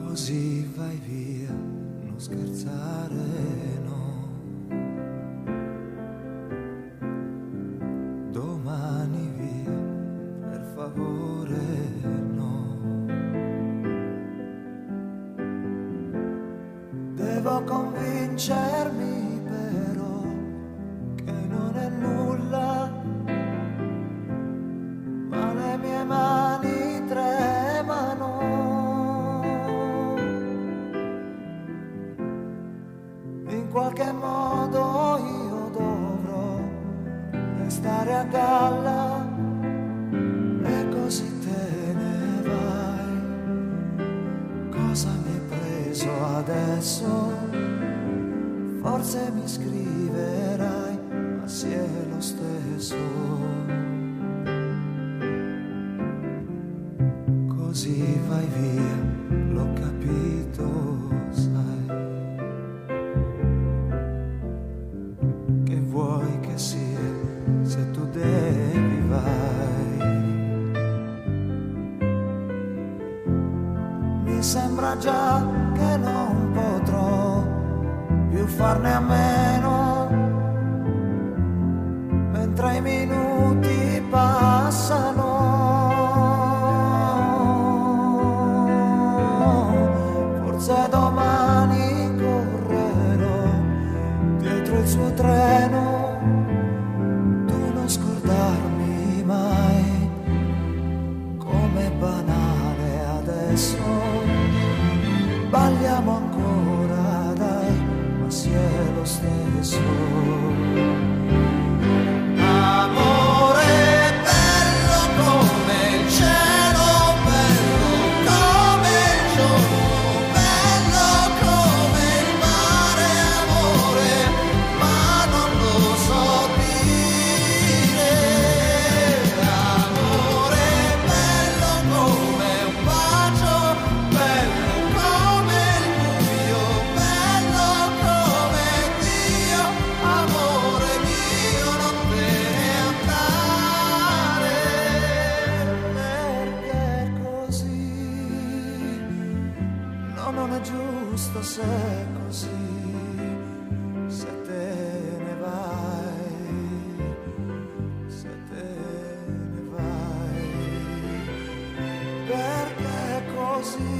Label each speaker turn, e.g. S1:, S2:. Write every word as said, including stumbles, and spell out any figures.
S1: Così vai via, non scherzare, no. Domani via, per favore, no. Devo convincermi però che non è nulla, ma le mie mani tremano. In qualche modo io dovrò restare a galla, e così te ne vai. Cosa mi hai preso adesso? Forse mi scriverai, ma si è lo stesso. Così vai via, l'ho capito, sai. Che vuoi che sia, se tu devi vai. Mi sembra già che non potrò più farne a meno, mentre i minuti passano. Forse domani correrò dietro il suo treno. Tu non scordarmi mai, com'è banale adesso. Balliamo ancora, dai, ma si è lo stesso. Amore bello come il cielo, bello come il giorno, bello come il mare, amore, ma non lo so dire. Amore bello come un bacio, bello come il buio, bello come Dio, amore mio, non te ne andare, perché così, no, non è giusto se è così, se te ne vai, se te ne vai, perché così.